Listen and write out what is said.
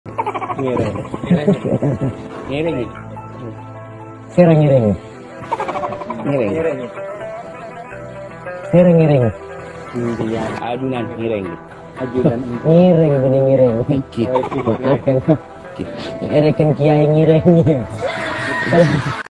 Ngiring. Ngiring. Serang ngiring. Ngiring. Serang ngiring. Iya, adunan ngiring. Ajudan. Ngiring bening ngiring. Gitu. Akan. Erekan kiai ngiring.